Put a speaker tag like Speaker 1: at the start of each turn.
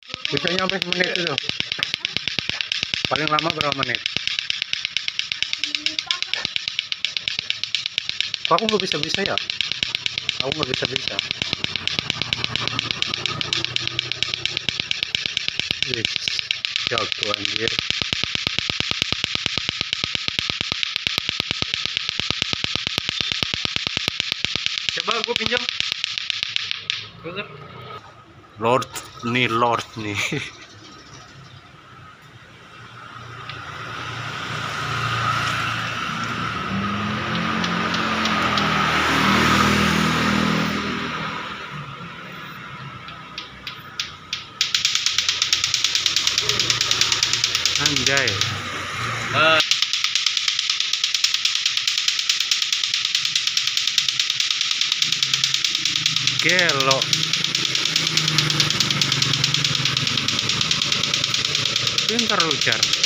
Speaker 1: Bisa nyampe menit itu. Paling lama berapa menit? Kok aku nggak bisa ya? Aku nggak bisa. Wih, jago anjir. Coba gue pinjam. Lord nih. Anjay. Gelo. Pintar lu, Jar.